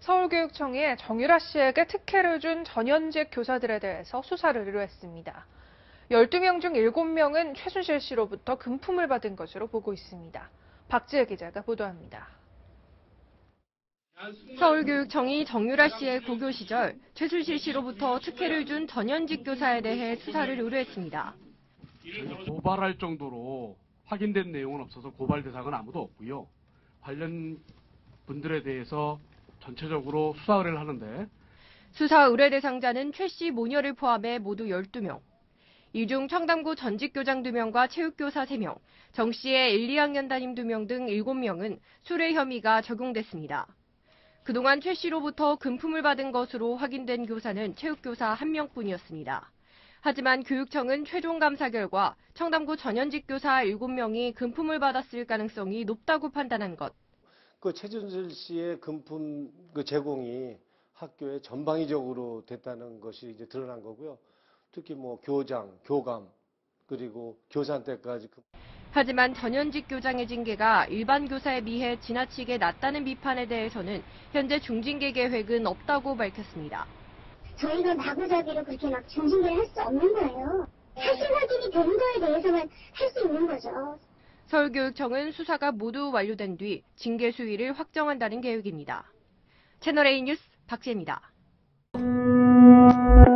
서울교육청이 정유라 씨에게 특혜를 준 전현직 교사들에 대해서 수사를 의뢰했습니다. 12명 중 7명은 최순실 씨로부터 금품을 받은 것으로 보고 있습니다. 박지혜 기자가 보도합니다. 서울교육청이 정유라 씨의 고교 시절 최순실 씨로부터 특혜를 준 전현직 교사에 대해 수사를 의뢰했습니다. 고발할 정도로 확인된 내용은 없어서 고발 대상은 아무도 없고요. 관련 분들에 대해서 전체적으로 수사 의뢰를 하는데 수사 의뢰 대상자는 최 씨 모녀를 포함해 모두 12명. 이 중 청담구 전직 교장 2명과 체육교사 3명, 정 씨의 1, 2학년 담임 2명 등 7명은 수뢰 혐의가 적용됐습니다. 그동안 최 씨로부터 금품을 받은 것으로 확인된 교사는 체육교사 1명뿐이었습니다. 하지만 교육청은 최종 감사 결과 청담구 전현직 교사 7명이 금품을 받았을 가능성이 높다고 판단한 것. 최순실 씨의 금품 제공이 학교에 전방위적으로 됐다는 것이 이제 드러난 거고요. 특히 교장, 교감, 그리고 교사한테까지. 하지만 전현직 교장의 징계가 일반 교사에 비해 지나치게 낮다는 비판에 대해서는 현재 중징계 계획은 없다고 밝혔습니다. 저희가 마구잡이로 그렇게 막 중징계를 할 수 없는 거예요. 사실 확인이 된 거에 대해서만 할 수 있는 거죠. 서울교육청은 수사가 모두 완료된 뒤 징계 수위를 확정한다는 계획입니다. 채널A 뉴스 박지혜입니다.